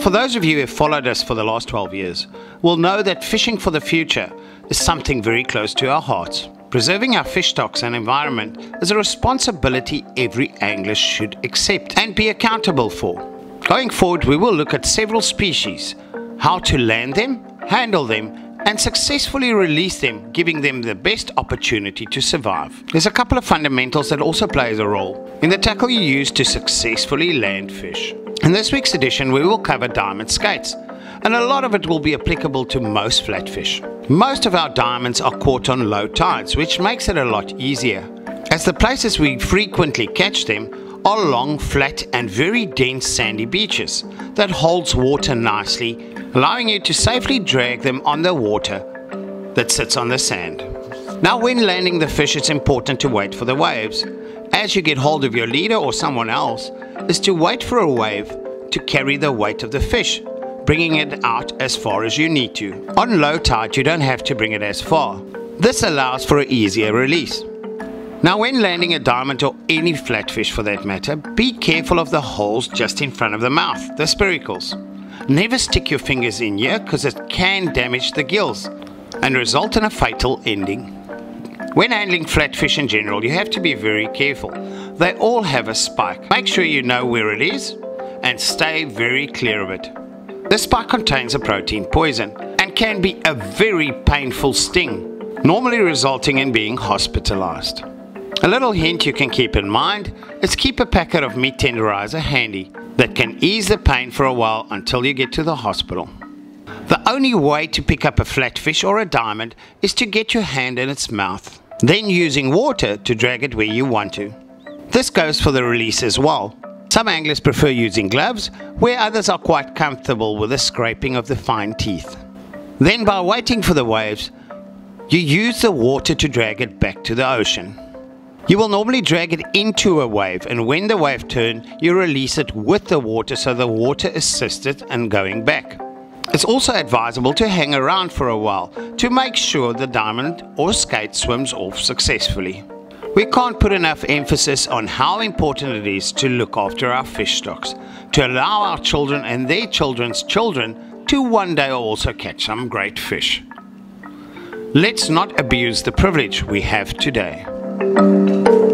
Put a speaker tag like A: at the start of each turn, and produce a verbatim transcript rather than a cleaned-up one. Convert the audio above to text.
A: for those of you who have followed us for the last twelve years, will know that fishing for the future is something very close to our hearts. Preserving our fish stocks and environment is a responsibility every angler should accept and be accountable for. Going forward, we will look at several species, how to land them, handle them, and successfully release them, giving them the best opportunity to survive. There's a couple of fundamentals that also plays a role in the tackle you use to successfully land fish. In this week's edition, we will cover diamond skates, and a lot of it will be applicable to most flatfish. Most of our diamonds are caught on low tides, which makes it a lot easier, as the places we frequently catch them are long, flat and very dense sandy beaches that holds water nicely, allowing you to safely drag them on the water that sits on the sand. Now, when landing the fish, it's important to wait for the waves. As you get hold of your leader or someone else, is to wait for a wave to carry the weight of the fish, bringing it out as far as you need to. On low tide, you don't have to bring it as far. This allows for an easier release. Now, when landing a diamond or any flatfish for that matter, be careful of the holes just in front of the mouth, the spiracles. Never stick your fingers in here because it can damage the gills and result in a fatal ending. When handling flatfish in general, you have to be very careful. They all have a spike. Make sure you know where it is and stay very clear of it. The spike contains a protein poison and can be a very painful sting, normally resulting in being hospitalized. A little hint you can keep in mind is keep a packet of meat tenderizer handy that can ease the pain for a while until you get to the hospital. The only way to pick up a flatfish or a diamond is to get your hand in its mouth, then using water to drag it where you want to. This goes for the release as well. Some anglers prefer using gloves, where others are quite comfortable with the scraping of the fine teeth. Then, by waiting for the waves, you use the water to drag it back to the ocean. You will normally drag it into a wave, and when the wave turns, you release it with the water so the water assists it in going back. It's also advisable to hang around for a while to make sure the diamond or skate swims off successfully. We can't put enough emphasis on how important it is to look after our fish stocks, to allow our children and their children's children to one day also catch some great fish. Let's not abuse the privilege we have today.